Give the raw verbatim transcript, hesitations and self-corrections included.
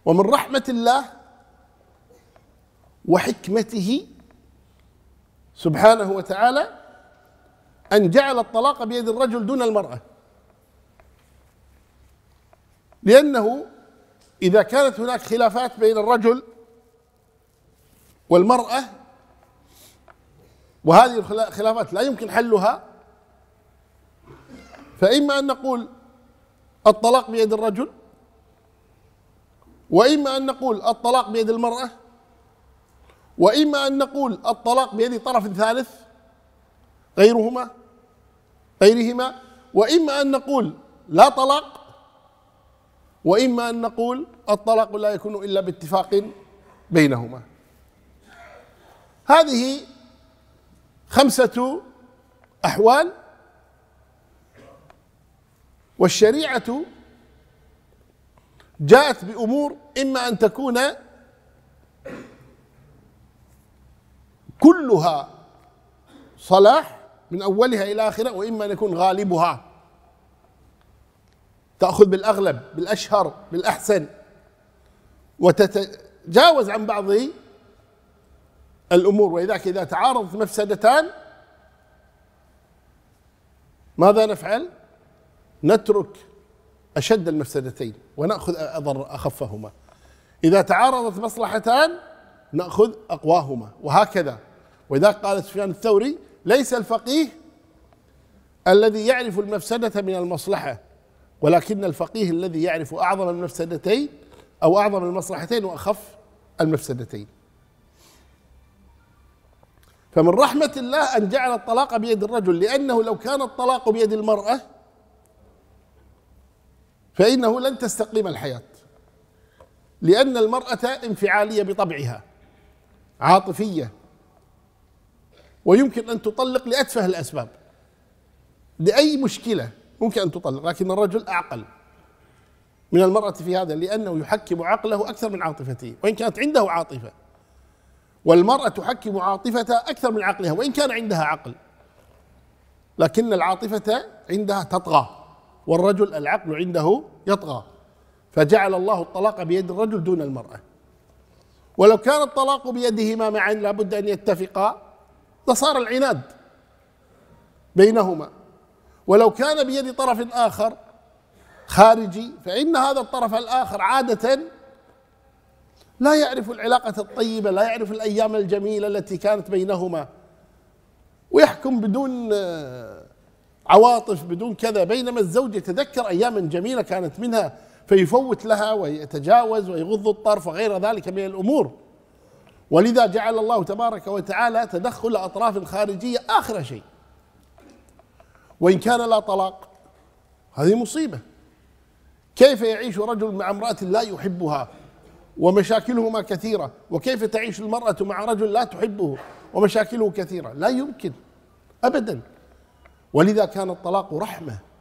ومن رحمة الله وحكمته سبحانه وتعالى أن جعل الطلاق بيد الرجل دون المرأة، لأنه إذا كانت هناك خلافات بين الرجل والمرأة وهذه الخلافات لا يمكن حلها، فإما أن نقول الطلاق بيد الرجل، وإما أن نقول الطلاق بيد المرأة، وإما أن نقول الطلاق بيد طرف ثالث غيرهما غيرهما، وإما أن نقول لا طلاق، وإما أن نقول الطلاق لا يكون إلا باتفاق بينهما. هذه خمسة أحوال، والشريعة جاءت بأمور إما أن تكون كلها صلاح من أولها إلى آخرها، وإما أن يكون غالبها تأخذ بالأغلب بالأشهر بالأحسن وتتجاوز عن بعض الأمور. وإذاك إذا تعارضت مفسدتان ماذا نفعل؟ نترك أشد المفسدتين ونأخذ أضر أخفهما. إذا تعارضت مصلحتان نأخذ أقواهما، وهكذا. وإذاك قال سفيان الثوري: ليس الفقيه الذي يعرف المفسدة من المصلحة، ولكن الفقيه الذي يعرف أعظم المفسدتين أو أعظم المصلحتين وأخف المفسدتين. فمن رحمة الله أن جعل الطلاق بيد الرجل، لأنه لو كان الطلاق بيد المرأة فإنه لن تستقيم الحياة، لأن المرأة انفعالية بطبعها، عاطفية، ويمكن أن تطلق لأتفه الأسباب، لأي مشكلة ممكن أن تطلق. لكن الرجل أعقل من المرأة في هذا، لأنه يحكم عقله أكثر من عاطفته وإن كانت عنده عاطفة، والمرأة تحكم عاطفتها أكثر من عقلها وإن كان عندها عقل، لكن العاطفة عندها تطغى والرجل العقل عنده يطغى، فجعل الله الطلاق بيد الرجل دون المرأة. ولو كان الطلاق بيدهما معا لابد أن يتفقا لصار العناد بينهما. ولو كان بيد طرف آخر خارجي فإن هذا الطرف الآخر عادة لا يعرف العلاقة الطيبة، لا يعرف الأيام الجميلة التي كانت بينهما، ويحكم بدون عواطف بدون كذا، بينما الزوج يتذكر أياما جميلة كانت منها فيفوت لها ويتجاوز ويغض الطرف وغير ذلك من الأمور. ولذا جعل الله تبارك وتعالى تدخل أطراف خارجية آخر شيء. وإن كان لا طلاق هذه مصيبة. كيف يعيش رجل مع امرأة لا يحبها ومشاكلهما كثيرة، وكيف تعيش المرأة مع رجل لا تحبه ومشاكله كثيرة؟ لا يمكن أبدا. ولذا كان الطلاق رحمة